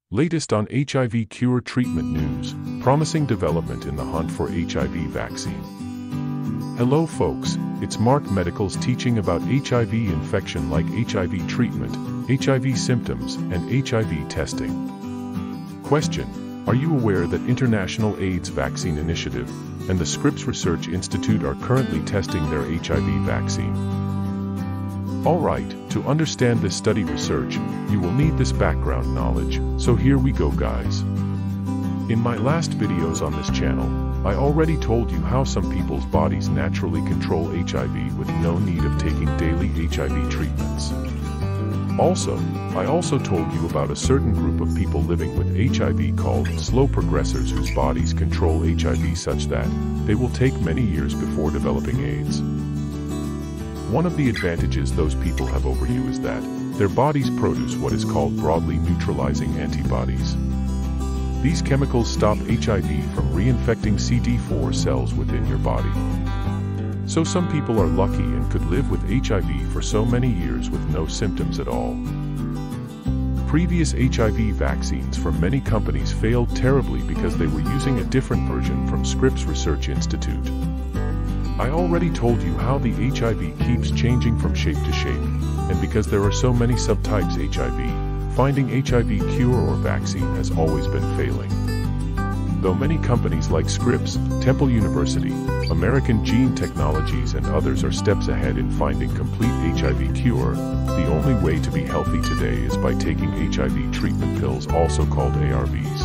Latest on HIV cure treatment news, promising development in the hunt for HIV vaccine. Hello folks, it's Mark Medical's teaching about HIV infection like HIV treatment, HIV symptoms, and HIV testing. Question: are you aware that International AIDS Vaccine Initiative and the Scripps Research Institute are currently testing their HIV vaccine? Alright, to understand this study research, you will need this background knowledge, so here we go guys. In my last videos on this channel, I already told you how some people's bodies naturally control HIV with no need of taking daily HIV treatments. I also told you about a certain group of people living with HIV called slow progressors whose bodies control HIV such that they will take many years before developing AIDS. One of the advantages those people have over you is that their bodies produce what is called broadly neutralizing antibodies. These chemicals stop HIV from reinfecting CD4 cells within your body. So some people are lucky and could live with HIV for so many years with no symptoms at all. Previous HIV vaccines from many companies failed terribly because they were using a different version from Scripps Research Institute. I already told you how the HIV keeps changing from shape to shape, and because there are so many subtypes HIV, finding HIV cure or vaccine has always been failing. Though many companies like Scripps, Temple University, American Gene Technologies and others are steps ahead in finding complete HIV cure, the only way to be healthy today is by taking HIV treatment pills, also called ARVs.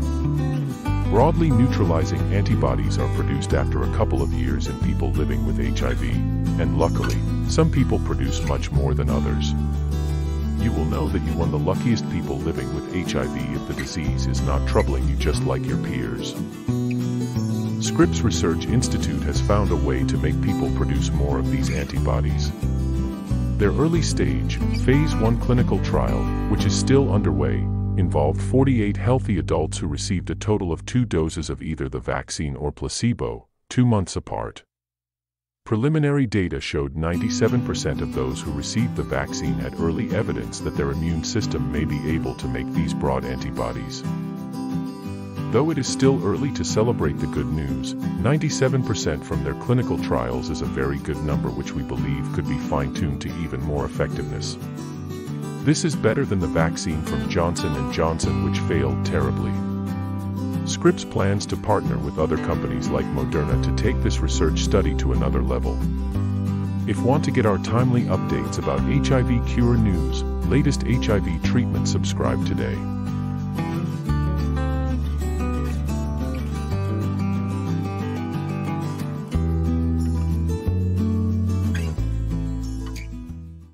Broadly neutralizing antibodies are produced after a couple of years in people living with HIV, and luckily, some people produce much more than others. You will know that you are the luckiest people living with HIV if the disease is not troubling you just like your peers. Scripps Research Institute has found a way to make people produce more of these antibodies. Their early stage, phase 1 clinical trial, which is still underway, involved 48 healthy adults who received a total of 2 doses of either the vaccine or placebo, 2 months apart. Preliminary data showed 97% of those who received the vaccine had early evidence that their immune system may be able to make these broad antibodies. Though it is still early to celebrate the good news, 97% from their clinical trials is a very good number which we believe could be fine-tuned to even more effectiveness. This is better than the vaccine from Johnson & Johnson which failed terribly. Scripps plans to partner with other companies like Moderna to take this research study to another level. If want to get our timely updates about HIV cure news, latest HIV treatment, subscribe today.